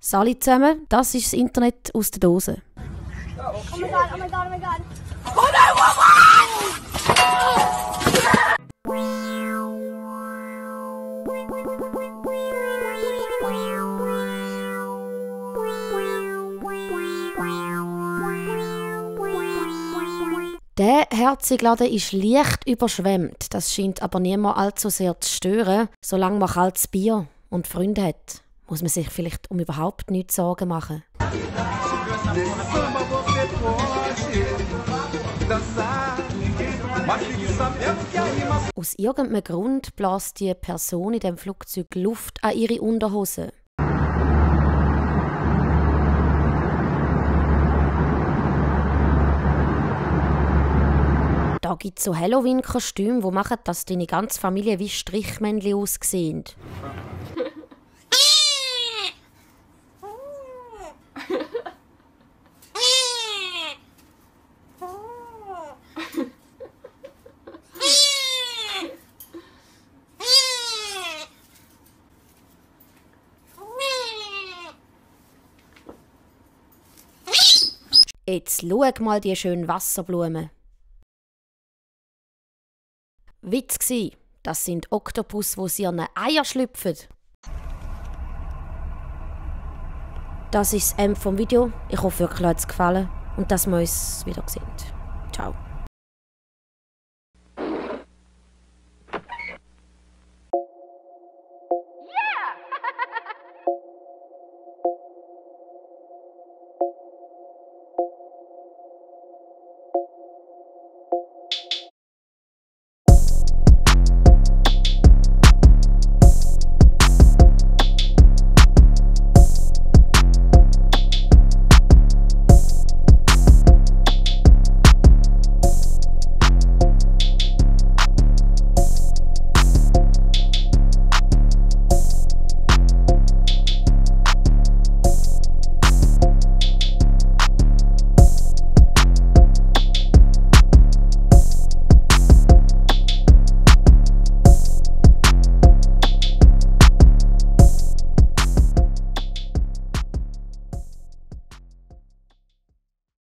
Sali zusammen, das ist das Internet aus der Dose. Oh my god, oh my god, oh my god. Der herzige Laden ist leicht überschwemmt. Das scheint aber niemand allzu sehr zu stören. Solange man kaltes Bier und Freunde hat, muss man sich vielleicht um überhaupt nichts Sorgen machen. Aus irgendeinem Grund bläst die Person in dem Flugzeug Luft an ihre Unterhose. Da gibt es so Halloween-Kostüme, die machen, dass deine ganze Familie wie Strichmännchen aussehen. Jetzt schau mal die schönen Wasserblumen. Witz gsi, das sind Oktopus, wo sie an Eier schlüpfen. Das ist das Ende vom Video. Ich hoffe, euch hat es gefallen und dass wir uns wieder sehen. Ciao.